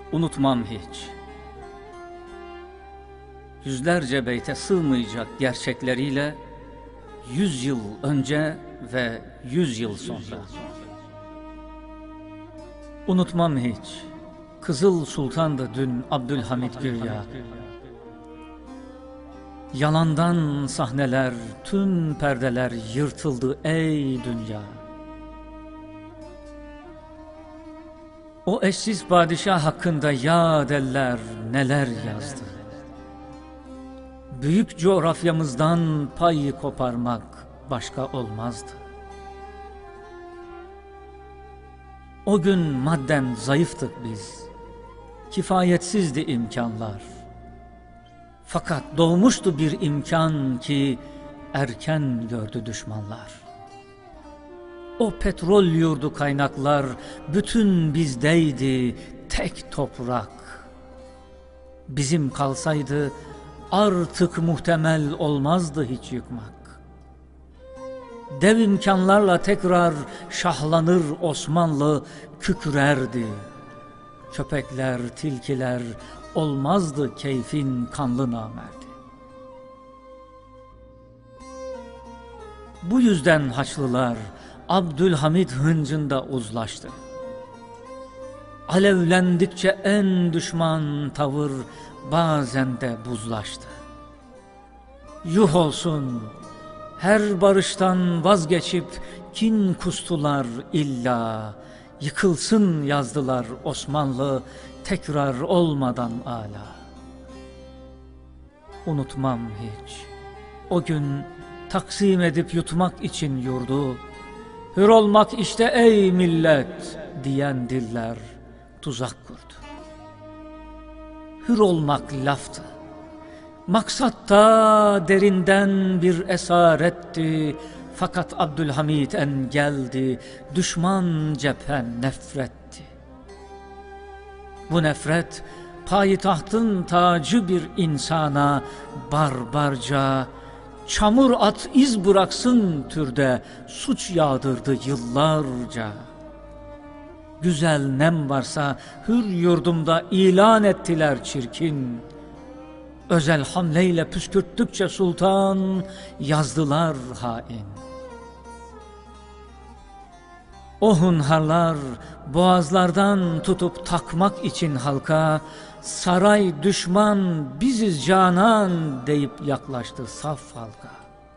Unutmam hiç. Yüzlerce beyte sığmayacak gerçekleriyle 100 yıl önce ve 100 yıl sonra. Unutmam hiç. Kızıl Sultan'dı dün Abdülhamit Güya. Yalandan sahneler, tüm perdeler yırtıldı ey dünya. O eşsiz padişah hakkında yad eller neler yazdı. Büyük coğrafyamızdan pay koparmak başka olmazdı. O gün madden zayıftık biz, kifayetsizdi imkanlar. Fakat doğmuştu bir imkan ki erken gördü düşmanlar. O petrol yurdu kaynaklar bütün bizdeydi tek toprak. Bizim kalsaydı artık muhtemel olmazdı hiç yıkmak. Dev imkanlarla tekrar şahlanır Osmanlı kükrerdi. Köpekler, tilkiler olmazdı keyfin kanlı namerdi. Bu yüzden Haçlılar Abdülhamid hıncında uzlaştı. Alevlendikçe en düşman tavır bazen de buzlaştı. Yuh olsun, her barıştan vazgeçip kin kustular illa. Yıkılsın yazdılar Osmanlı tekrar olmadan âlâ. Unutmam hiç. O gün taksim edip yutmak için yurdu, hür olmak işte ey millet diyen diller tuzak kurdu. Hür olmak laftı. Maksat da derinden bir esaretti. Fakat Abdülhamid engeldi. Düşman cephen nefretti. Bu nefret payitahtın tacı bir insana barbarca, çamur at iz bıraksın türde suç yağdırdı yıllarca. Güzel nem varsa hür yurdumda ilan ettiler çirkin. Özel hamleyle püskürttükçe sultan yazdılar hain. O hunharlar boğazlardan tutup takmak için halka, saray düşman biziz canan deyip yaklaştı saf halka.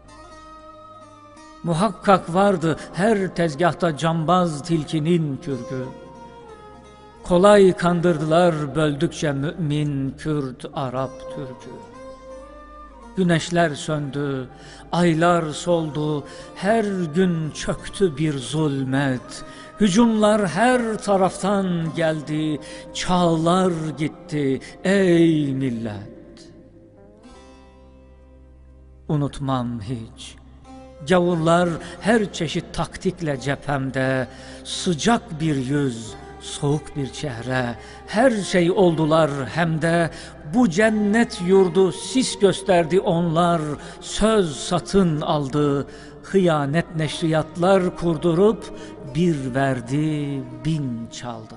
Muhakkak vardı her tezgahta cambaz tilkinin kürkü. Kolay kandırdılar böldükçe mümin, Kürt, Arap, Türk'ü. Güneşler söndü, aylar soldu, her gün çöktü bir zulmet. Hücumlar her taraftan geldi, çağlar gitti ey millet. Unutmam hiç. Gavurlar her çeşit taktikle cephemde, sıcak bir yüz, soğuk bir çehre, her şey oldular hem de bu cennet yurdu sis gösterdi onlar, söz satın aldı, hıyanet neşriyatlar kurdurup bir verdi bin çaldı.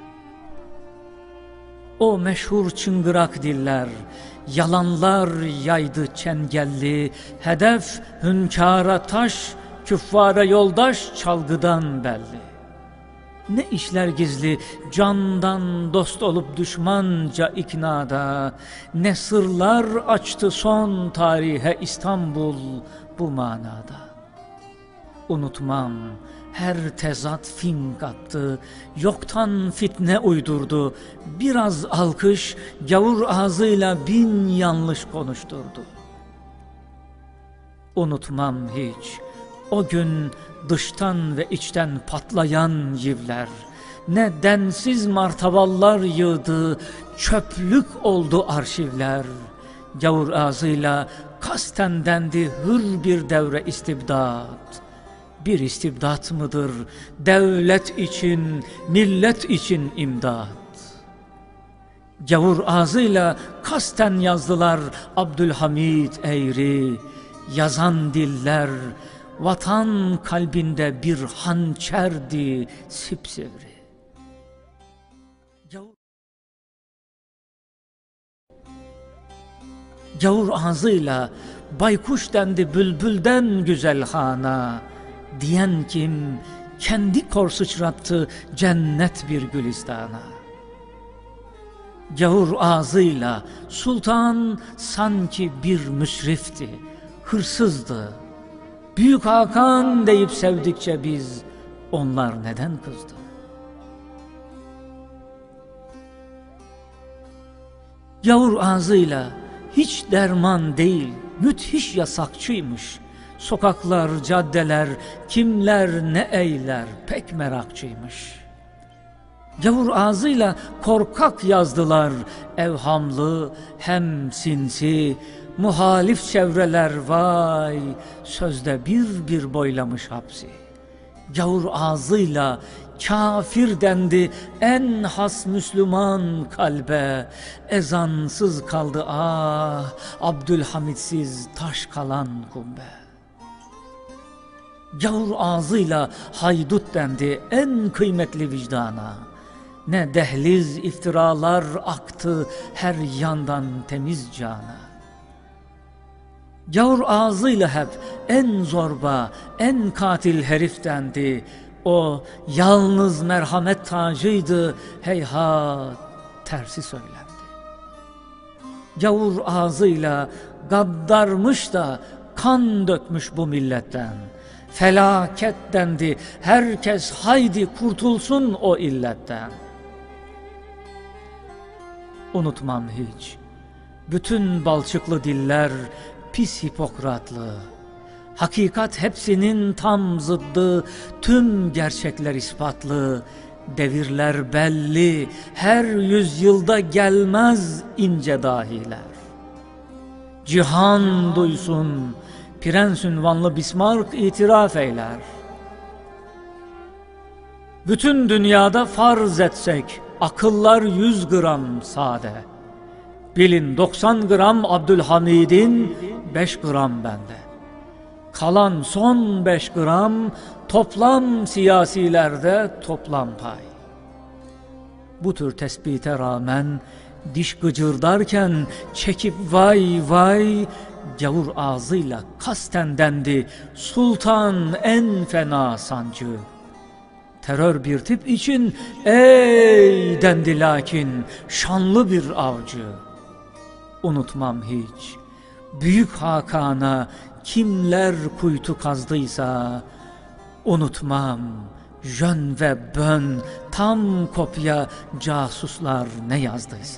O meşhur çıngırak diller, yalanlar yaydı çengelli, hedef hünkâra taş, küffara yoldaş çalgıdan belli. Ne işler gizli candan dost olup düşmanca iknada, ne sırlar açtı son tarihe İstanbul bu manada. Unutmam her tezat fink attı, yoktan fitne uydurdu, biraz alkış gavur ağzıyla bin yanlış konuşturdu. Unutmam hiç o gün dıştan ve içten patlayan yivler, ne densiz martavallar yığdı, çöplük oldu arşivler. Gavur ağzıyla kasten dendi hür bir devre istibdat. Bir istibdat mıdır devlet için, millet için imdat? Gavur ağzıyla kasten yazdılar Abdülhamid eğri, yazan diller vatan kalbinde bir hançerdi sipsivri. Gavur ağzıyla baykuş dendi bülbülden güzel hana, diyen kim kendi kor sıçrattı cennet bir gülistana. Gavur ağzıyla sultan sanki bir müsrifti, hırsızdı. Büyük Hakan deyip sevdikçe biz, onlar neden kızdı? Gavur ağzıyla hiç derman değil, müthiş yasakçıymış. Sokaklar, caddeler, kimler ne eyler pek merakçıymış. Gavur ağzıyla korkak yazdılar, evhamlı hem sinsi, muhalif çevreler vay, sözde bir bir boylamış hapsi. Gavur ağzıyla kafir dendi en has Müslüman kalbe, ezansız kaldı ah, Abdülhamidsiz taş kalan kubbe. Gavur ağzıyla haydut dendi en kıymetli vicdana, ne dehliz iftiralar aktı her yandan temiz cana. Gavur ağzıyla hep en zorba, en katil herif dendi. O yalnız merhamet tacıydı, heyhat tersi söylendi. Gavur ağzıyla gaddarmış da kan dökmüş bu milletten. Felaket dendi, herkes haydi kurtulsun o illetten. Unutmam hiç, bütün balçıklı diller pis Hipokratlı. Hakikat hepsinin tam zıddı, tüm gerçekler ispatlı. Devirler belli, her yüzyılda gelmez ince dahiler. Cihan duysun, prens ünvanlı Bismarck itiraf eyler. Bütün dünyada farz etsek, akıllar 100 gram sade. Bilin 90 gram Abdülhamid'in, 5 gram bende. Kalan son 5 gram toplam siyasilerde toplam pay. Bu tür tespite rağmen diş gıcırdarken çekip vay vay, gavur ağzıyla kasten dendi sultan en fena sancı. Terör bir tip için ey dendi lakin şanlı bir avcı. Unutmam hiç, Büyük Hakan'a kimler kuytu kazdıysa, unutmam jön ve bön tam kopya casuslar ne yazdıysa.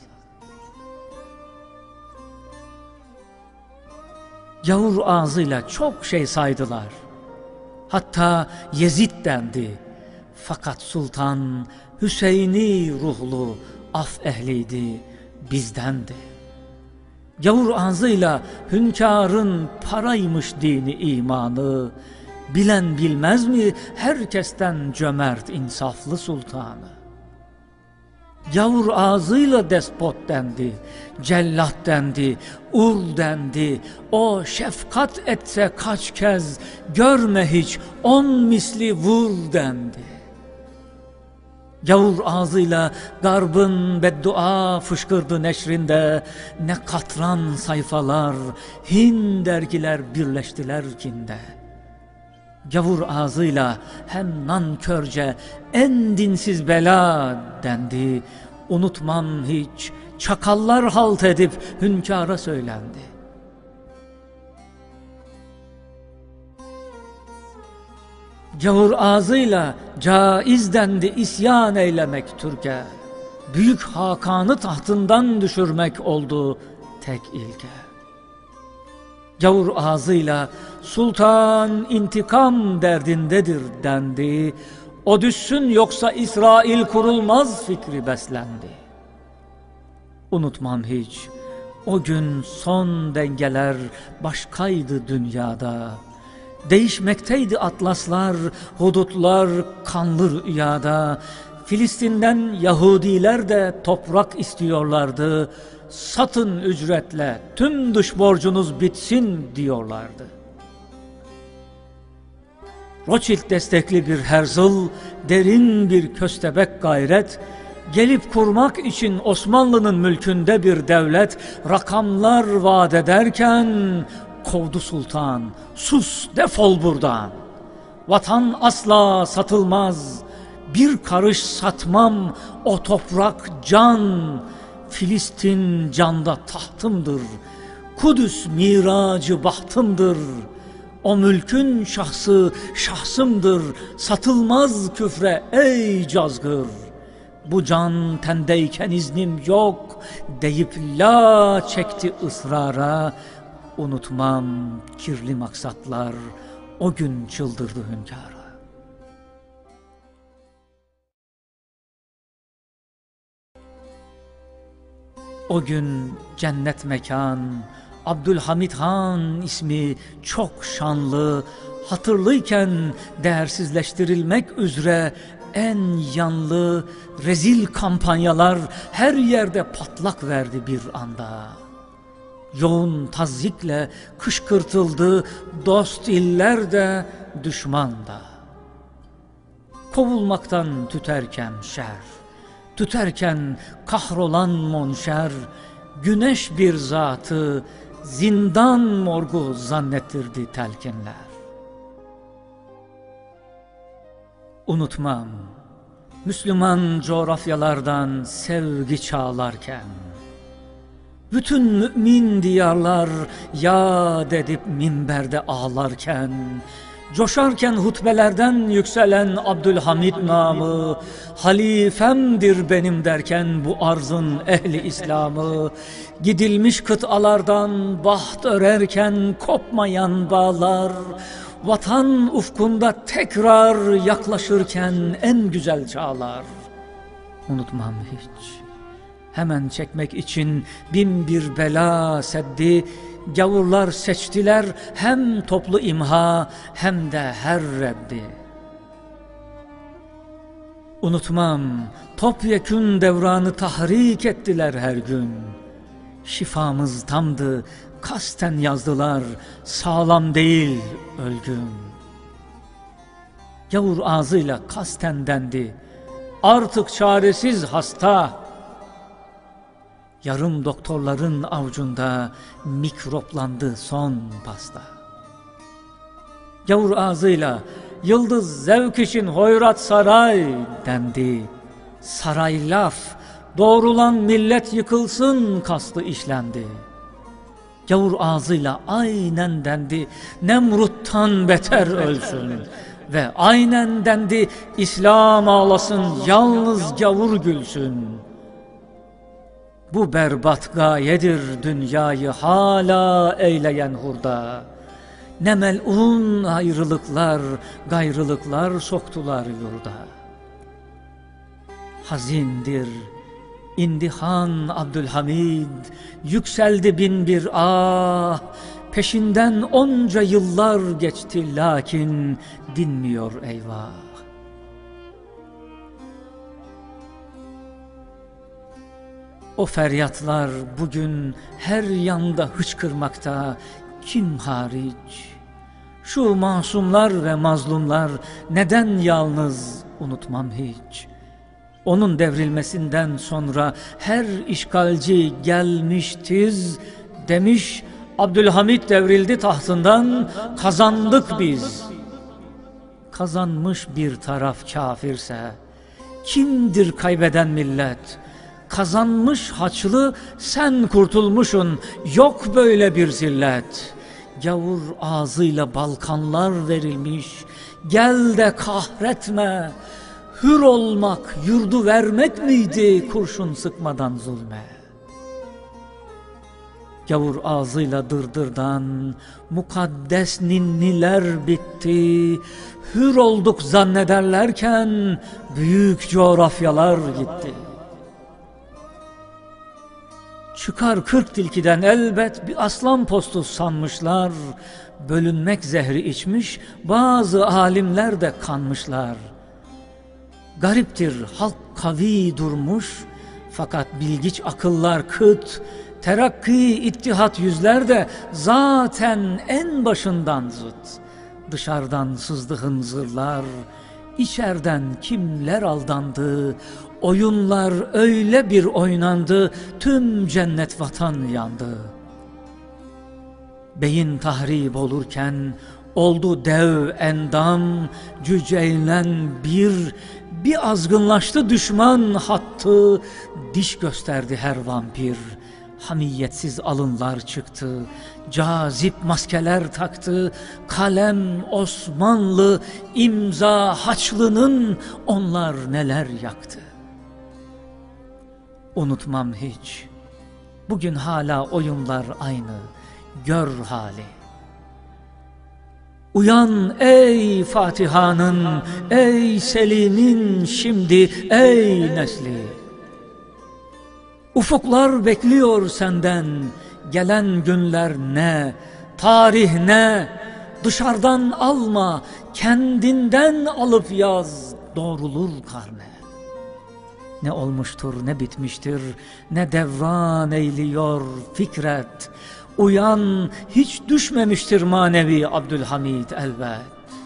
Gavur ağzıyla çok şey saydılar. Hatta Yezid dendi. Fakat sultan Hüseyin'i ruhlu af ehliydi, bizdendi. Gavur ağzıyla hünkârın paraymış dini imanı, bilen bilmez mi herkesten cömert insaflı sultanı. Gavur ağzıyla despot dendi, cellat dendi, ul dendi. O şefkat etse kaç kez, görme hiç 10 misli vur dendi. Gavur ağzıyla garbın beddua fışkırdı neşrinde, ne katran sayfalar, Hind dergiler birleştiler kinde. Gavur ağzıyla hem nankörce en dinsiz bela dendi, unutmam hiç çakallar halt edip hünkâra söylendi. Gavur ağzıyla caiz dendi isyan eylemek Türk'e. Büyük Hakan'ı tahtından düşürmek oldu tek ilke. Gavur ağzıyla sultan intikam derdindedir dendi. O düşsün yoksa İsrail kurulmaz fikri beslendi. Unutmam hiç, o gün son dengeler başkaydı dünyada. Değişmekteydi atlaslar, hudutlar kanlı rüyada. Filistin'den Yahudiler de toprak istiyorlardı. Satın ücretle tüm dış borcunuz bitsin diyorlardı. Rothschild destekli bir Herzl, derin bir köstebek gayret, gelip kurmak için Osmanlı'nın mülkünde bir devlet rakamlar vaat ederken kovdu sultan, sus defol buradan. Vatan asla satılmaz, bir karış satmam, o toprak can. Filistin canda tahtımdır, Kudüs miracı bahtımdır. O mülkün şahsı şahsımdır, satılmaz küfre ey cazgır. Bu can tendeyken iznim yok, deyip la çekti ısrara. Unutmam kirli maksatlar, o gün çıldırdı hünkâra. O gün cennet mekan, Abdülhamid Han ismi çok şanlı, hatırlıyken değersizleştirilmek üzere en yanlı rezil kampanyalar her yerde patlak verdi bir anda. Yoğun tazyikle kışkırtıldı dost iller de düşman da. Kovulmaktan tüterken şer, tüterken kahrolan monşer, güneş bir zatı zindan morgu zannettirdi telkinler. Unutmam, Müslüman coğrafyalardan sevgi çağlarken, bütün mümin diyarlar yad edip minberde ağlarken, coşarken hutbelerden yükselen Abdülhamid namı, halifemdir benim derken bu arzın ehli İslamı, gidilmiş kıtalardan baht örerken kopmayan bağlar, vatan ufkunda tekrar yaklaşırken en güzel çağlar. Unutmam hiç, hemen çekmek için bin bir bela seddi, gavurlar seçtiler hem toplu imha hem de her reddi. Unutmam, topyekün devranı tahrik ettiler her gün. Şifamız tamdı, kasten yazdılar, sağlam değil ölgün. Gavur ağzıyla kasten dendi, artık çaresiz hasta. Yarım doktorların avucunda mikroplandı son pasta. Gavur ağzıyla yıldız zevk için hoyrat saray dendi. Saray laf, doğrulan millet yıkılsın kastı işlendi. Gavur ağzıyla aynen dendi, Nemrut'tan beter ölsün. Ve aynen dendi, İslam ağlasın, yalnız gavur gülsün. Bu berbat gayedir dünyayı hala eyleyen hurda. Ne melun ayrılıklar, gayrılıklar soktular yurda. Hazindir, indi Han Abdülhamid, yükseldi bin bir ah. Peşinden onca yıllar geçti lakin dinmiyor eyvah. O feryatlar bugün her yanda hıçkırmakta, kim hariç? Şu masumlar ve mazlumlar neden yalnız, unutmam hiç. Onun devrilmesinden sonra her işgalci gelmiş tiz, demiş Abdülhamid devrildi tahtından, kazandık biz. Kazanmış bir taraf kafirse, kimdir kaybeden millet? Kazanmış Haçlı, sen kurtulmuşsun, yok böyle bir zillet. Gavur ağzıyla Balkanlar verilmiş, gel de kahretme. Hür olmak, yurdu vermek miydi kurşun sıkmadan zulme? Gavur ağzıyla dırdırdan, mukaddes ninniler bitti. Hür olduk zannederlerken, büyük coğrafyalar gitti. Çıkar 40 tilkiden elbet bir aslan postu sanmışlar. Bölünmek zehri içmiş, bazı alimler de kanmışlar. Gariptir halk kavi durmuş, fakat bilgiç akıllar kıt. Terakki ittihat yüzler de zaten en başından zıt. Dışarıdan sızdı hınzırlar, içeriden kimler aldandı, oyunlar öyle bir oynandı, tüm cennet vatan yandı. Beyin tahrip olurken oldu dev endam, cüceylen bir azgınlaştı düşman hattı, diş gösterdi her vampir. Hamiyetsiz alınlar çıktı, cazip maskeler taktı, kalem Osmanlı, imza Haçlı'nın onlar neler yaktı. Unutmam hiç, bugün hala oyunlar aynı, gör hali. Uyan ey Fatiha'nın, ey Selim'in şimdi, ey nesli. Ufuklar bekliyor senden, gelen günler ne, tarih ne, dışarıdan alma, kendinden alıp yaz, doğrulur karne. Ne olmuştur ne bitmiştir, ne devran eyliyor fikret, uyan hiç düşmemiştir manevi Abdülhamid elbet.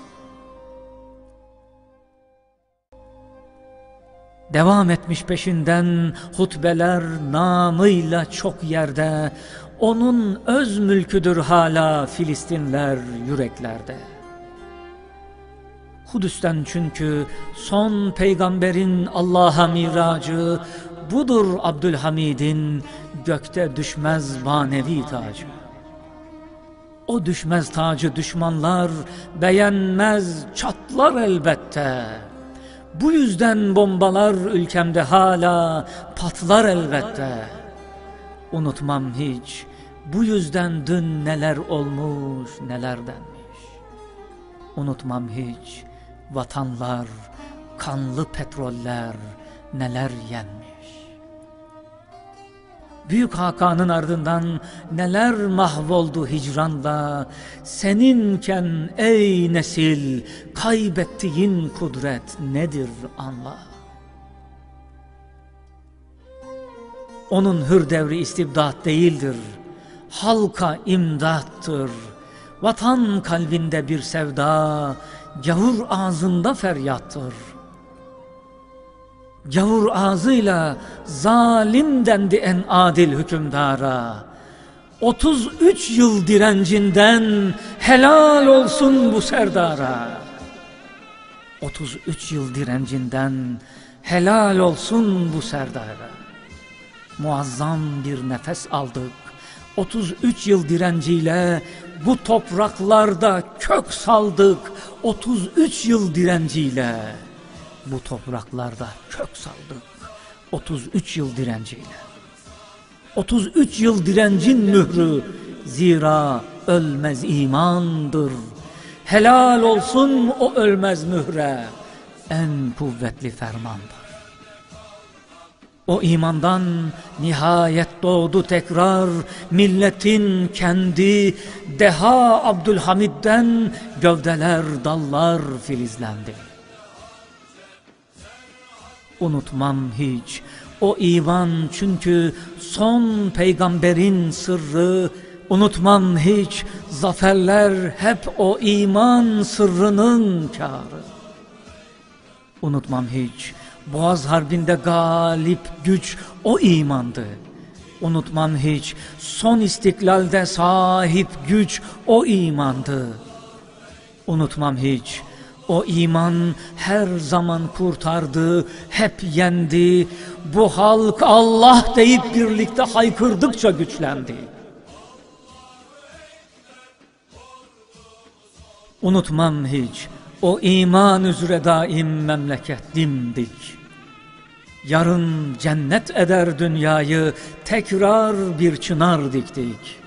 Devam etmiş peşinden hutbeler namıyla çok yerde, onun öz mülküdür hala Filistinler yüreklerde. Kudüs'ten çünkü son peygamberin Allah'a miracı, budur Abdülhamid'in gökte düşmez manevi tacı. O düşmez tacı düşmanlar beğenmez, çatlar elbette. Bu yüzden bombalar ülkemde hala patlar elbette. Unutmam hiç, bu yüzden dün neler olmuş neler denmiş. Unutmam hiç, vatanlar, kanlı petroller neler yenmiş. Büyük Hakan'ın ardından neler mahvoldu hicranla, seninken ey nesil kaybettiğin kudret nedir anla. Onun hür devri istibdat değildir, halka imdattır. Vatan kalbinde bir sevda, gavur ağzında feryattır. Gavur ağzıyla zalim dendi en adil hükümdara. 33 yıl direncinden helal olsun bu serdara. 33 yıl direncinden helal olsun bu serdara. Muazzam bir nefes aldık. 33 yıl direnciyle bu topraklarda kök saldık. 33 yıl direnciyle bu topraklarda kök saldık. 33 yıl direnciyle. 33 yıl direncin mührü, zira ölmez imandır. Helal olsun o ölmez mühre, en kuvvetli fermandır. O imandan nihayet doğdu tekrar milletin kendi, deha Abdülhamid'den gövdeler dallar filizlendi. Unutmam hiç o iman çünkü son peygamberin sırrı, unutmam hiç zaferler hep o iman sırrının kârı. Unutmam hiç Boğaz Harbi'nde galip güç o imandı. Unutmam hiç son istiklalde sahip güç o imandı. Unutmam hiç o iman her zaman kurtardı, hep yendi. Bu halk Allah deyip birlikte haykırdıkça güçlendi. Unutmam hiç o iman üzere daim memleket dimdik. Yarın cennet eder dünyayı tekrar bir çınar diktik.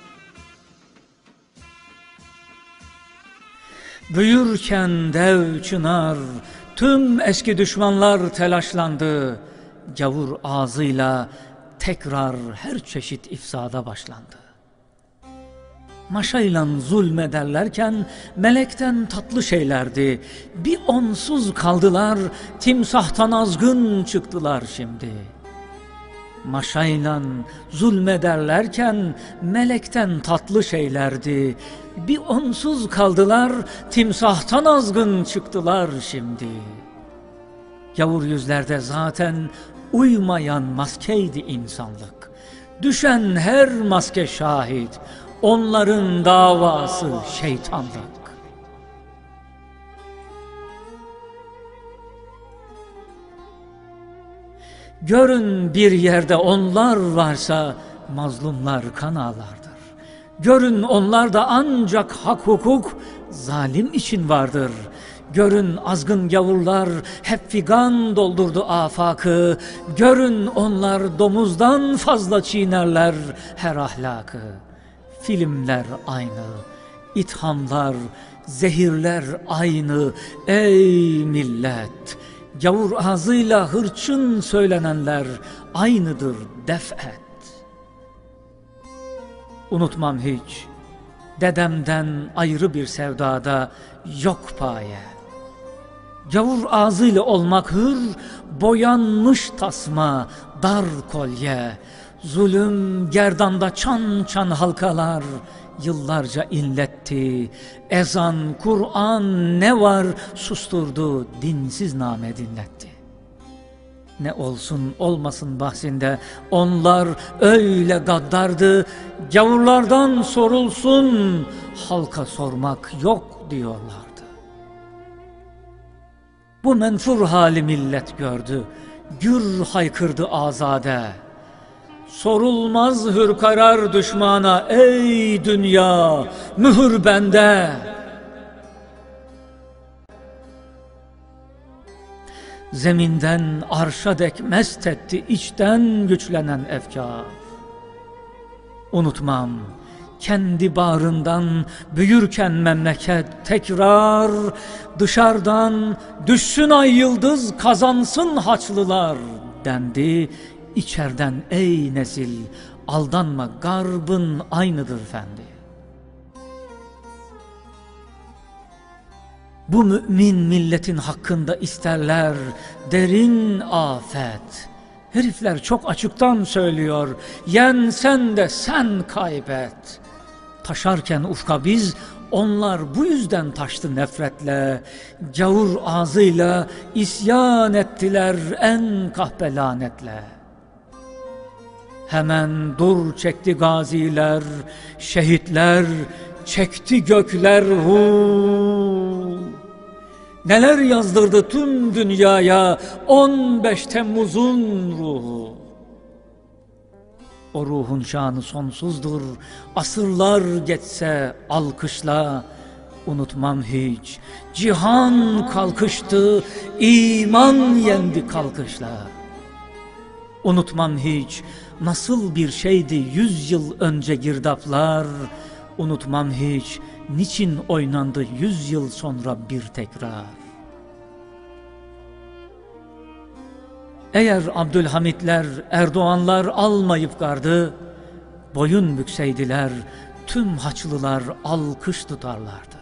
Büyürken dev çınar, tüm eski düşmanlar telaşlandı. Gavur ağzıyla tekrar her çeşit ifsada başlandı. Maşayla zulmederlerken melekten tatlı şeylerdi. Bir onsuz kaldılar, timsahtan azgın çıktılar şimdi. Maşayla zulmederlerken melekten tatlı şeylerdi. Bir onsuz kaldılar, timsahtan azgın çıktılar şimdi. Gavur yüzlerde zaten uymayan maskeydi insanlık. Düşen her maske şahit, onların davası şeytanlık. Görün bir yerde onlar varsa mazlumlar kan ağlardır. Görün onlarda ancak hak hukuk zalim için vardır. Görün azgın gavurlar hep figan doldurdu afakı. Görün onlar domuzdan fazla çiğnerler her ahlakı. Filmler aynı, ithamlar, zehirler aynı. Ey millet! Gavur ağzıyla hırçın söylenenler aynıdır def et. Unutmam hiç, dedemden ayrı bir sevdada yok paye. Gavur ağzıyla olmak hür, boyanmış tasma, dar kolye. Zulüm gerdanda çan çan halkalar yıllarca inletti. Ezan, Kur'an ne var susturdu, dinsiz name dinletti. Ne olsun olmasın bahsinde onlar öyle gaddardı. Gavurlardan sorulsun, halka sormak yok diyorlardı. Bu menfur hali millet gördü, gür haykırdı azade. Sorulmaz hür karar düşmana, ey dünya mühür bende. Zeminden arşa dek mest etti içten güçlenen efkar. Unutmam kendi bağrından büyürken memleket tekrar, dışarıdan düşsün ay yıldız kazansın Haçlılar dendi. İçerden ey nesil aldanma, garbın aynıdır fendi. Bu mümin milletin hakkında isterler derin afet. Herifler çok açıktan söylüyor, yen sen de sen kaybet. Taşarken ufka biz, onlar bu yüzden taştı nefretle. Gavur ağzıyla isyan ettiler en kahpe lanetle. Hemen dur çekti gaziler, şehitler, çekti gökler hu. Neler yazdırdı tüm dünyaya 15 Temmuz'un ruhu. O ruhun şanı sonsuzdur, asırlar geçse alkışla. Unutmam hiç, cihan kalkıştı, iman yendi kalkışla. Unutmam hiç, nasıl bir şeydi 100 yıl önce girdaplar. Unutmam hiç, niçin oynandı 100 yıl sonra bir tekrar. Eğer Abdülhamitler, Erdoğanlar almayıp gardı, boyun bükseydiler, tüm Haçlılar alkış tutarlardı.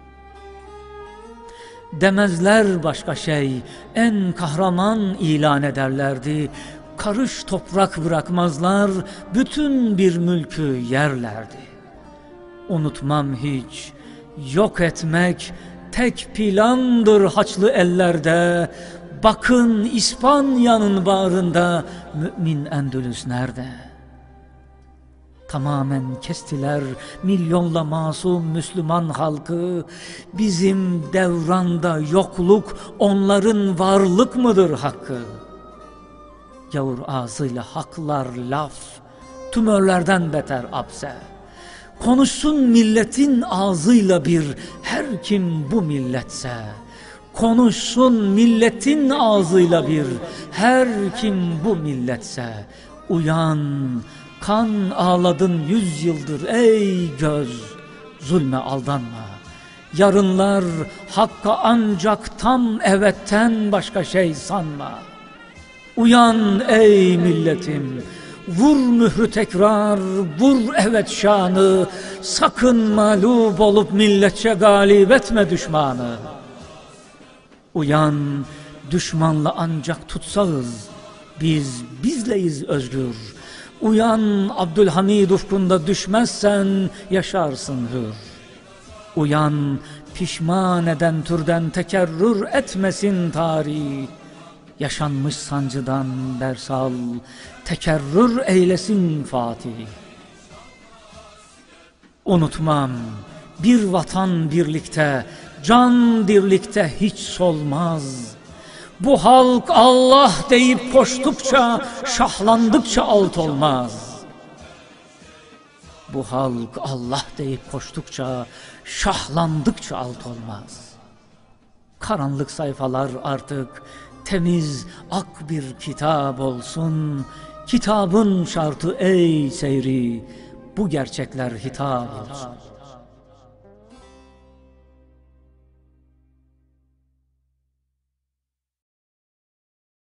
Demezler başka şey, en kahraman ilan ederlerdi. Karış toprak bırakmazlar, bütün bir mülkü yerlerdi. Unutmam hiç, yok etmek tek plandır Haçlı ellerde. Bakın İspanya'nın bağrında mümin Endülüs nerede? Tamamen kestiler milyonla masum Müslüman halkı. Bizim devranda yokluk, onların varlık mıdır hakkı? Gavur ağzıyla haklar laf, tümörlerden beter apse. Konuşsun milletin ağzıyla bir, her kim bu milletse. Konuşsun milletin ağzıyla bir, her kim bu milletse. Uyan, kan ağladın 100 yıldır ey göz, zulme aldanma. Yarınlar hakka ancak tam evetten başka şey sanma. Uyan ey milletim, vur mührü tekrar, vur evet şanı. Sakın mağlup olup milletçe galip etme düşmanı. Uyan, düşmanla ancak tutsağız, biz bizleyiz özgür. Uyan, Abdülhamid ufkunda düşmezsen yaşarsın hür. Uyan, pişman eden türden tekerrür etmesin tarih. Yaşanmış sancıdan ders al, tekerrür eylesin Fatih. Unutmam, bir vatan birlikte, can dirlikte hiç solmaz. Bu halk Allah deyip koştukça, şahlandıkça alt olmaz. Bu halk Allah deyip koştukça, şahlandıkça alt olmaz. Karanlık sayfalar artık temiz ak bir kitap olsun. Kitabın şartı ey seyri, bu gerçekler hitap olsun.